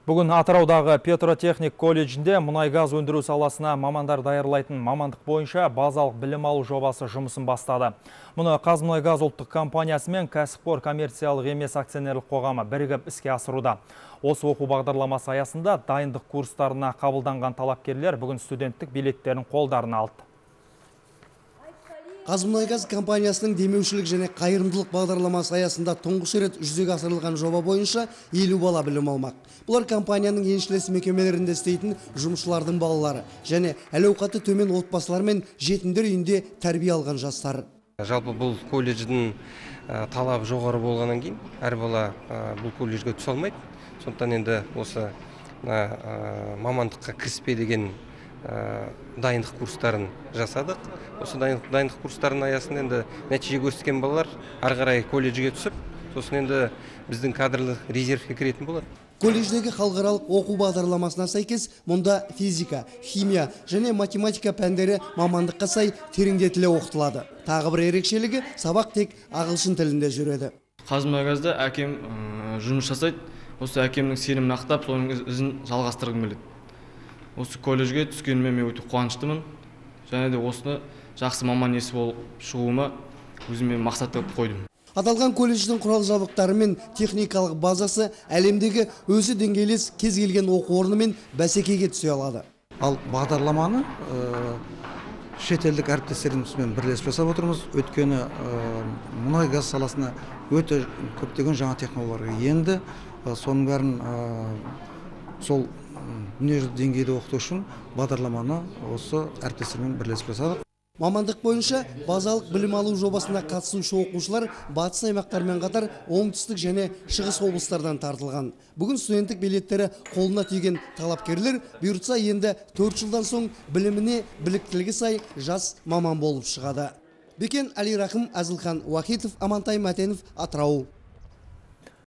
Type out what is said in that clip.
Бүгін Атыраудағы Петротехник колледжінде мұнай-газ өндіру саласына мамандар даярлайтын мамандық бойынша базалық білім алу жобасы жұмысын бастады. Мұны Қазмұнайгаз ұлттық компаниясы мен кәсіпқор коммерциялық емес акционерлік қоғамы бірігіп іске асыруда. Осы оқу бағдарламасы аясында дайындық курстарына қабылданған талапкерлер бүгін студенттік билеттерін қолдарына алды. Қазмұнайгаз компаниясының демеушілік және қайырымдылық бағдарламасы аясында тұңғыш рет жүзеге асырылған жоба бойынша 50 бала білім алмақ. Бұлар компанияның еншілес мекемелерінде істейтін жұмысшылардың балалары және әл-ауқаты төмен отбасылар мен жетімдер үйінде тәрбие алған жастар. Жалпы бұл колледждің талабы жоғары болғаннан кейін әр бала бұл колледжге түсе алмайды. Сондықтан енді осы мамандыққа кіріспе деген дайындық курстарын жасадық. Осы дайындық курстарын аясында енді нәтиже көрсеткен балалар ары қарай колледжге түсіп, сосын енді біздің кадрлық резервке кіретін болады. Колледждегі халықаралық оқу бағдарламасына сәйкес мұнда физика, химия және математика пәндері мамандыққа сай тереңдетіле оқытылады. Тағы бір ерекшелігі сабақ тек ағылшын тілінде жүреді. Қазмұнайгазда әкем жұмыс жасайды. Осы әкемнің сенімін ақтап, соның ізін жалғастырғым келеді. Осы колледжге түскеніме мен өте қуаныштымын. Және де осыны жақсы маман иесі болып шығуыма өзіме мақсат қойып қойдым. Аталған колледждің құрал жабдықтары мен техникалық базасы әлемдегі өзі деңгейлес кез келген оқу орны мен бәсекеге түсе алады. Ал бағдарламаны шетелдік әріптестерімізбен бірлесіп жасап отырмыз. Өйткені мұнай-газ саласына өте көптеген жаңа технологияларға енді. Соның бәрін сол дүниежүзілік деңгейде оқыту үшін бағдарламаны осы әріптестермен бірлесіп жасадық. Мамандық бойынша базалық білім алу жобасына қатысушы оқушылар батыс аймақтармен қатар оңтүстік және шығыс облыстардан тартылған. Бүгін студенттік билеттері қолына тиген талапкерлер бұйыртса енді 4 жылдан соң біліміне біліктілігі сай жас маман болып шығады. Бекен Али Рахым, Әзілхан Уахитов, Амантай Мәтенов, Атырау.